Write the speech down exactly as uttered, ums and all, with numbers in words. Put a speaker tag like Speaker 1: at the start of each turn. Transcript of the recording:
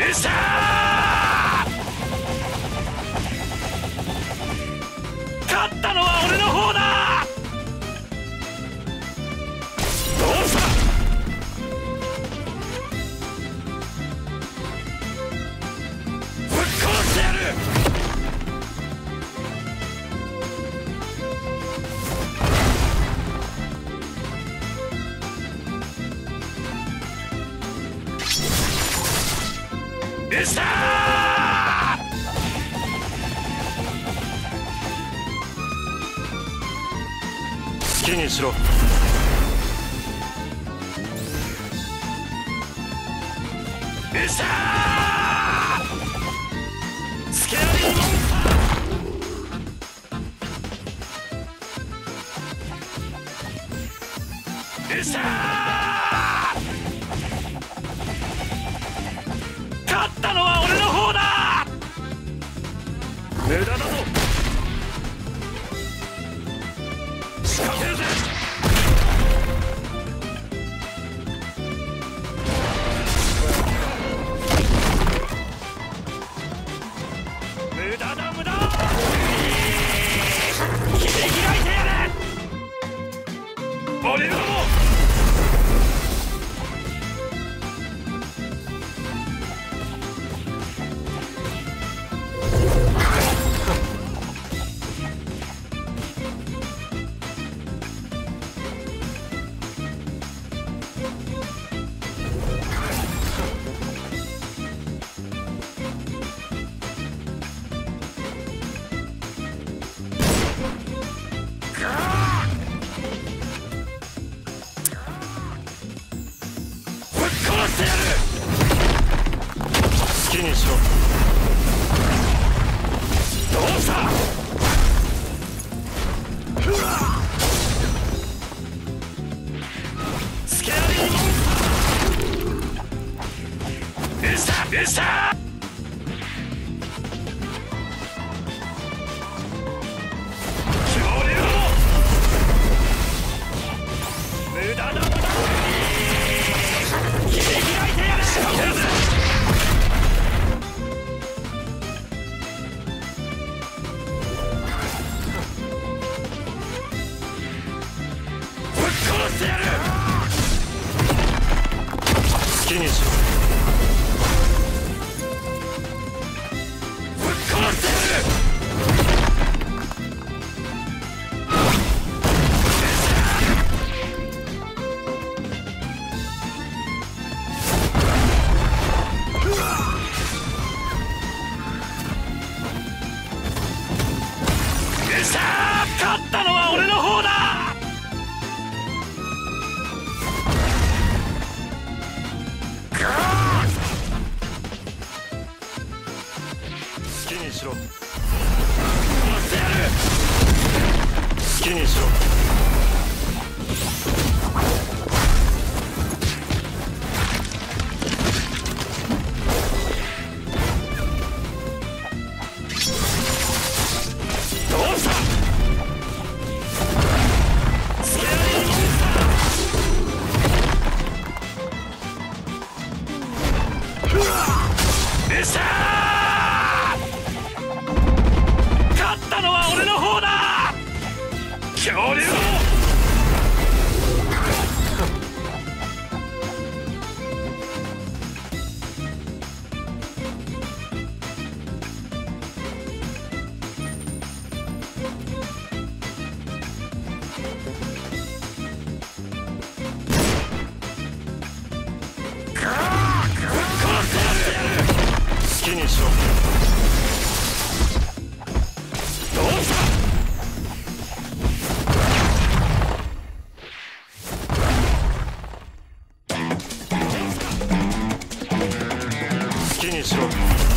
Speaker 1: よっしゃー、勝ったのは俺の方だ。どうした。ぶっ殺してやる。よっしゃー、好きにしろ。よっしゃー、スケアリーモンスター。よっしゃー、勝ったのは俺の方だ。無駄だぞ。仕掛けるぜ。無駄だ無駄。切り開いてやれ。俺のも好きにしろ。どうした。スケアリーモンスター。よっしゃよっしゃ。恐竜無駄だ無駄。切り開いてやる。仕掛けるぜ。してやる。好きにしろ。ぶっ殺してやる。よっしゃー、勝ったのは俺の方だ。好きにしろ。殺してやる。好きにしろ。どうした。スケアリーモンスター。よっしゃー、勝ったのは俺の方だ。恐竜好きにしろ。どうした。好きにしろ。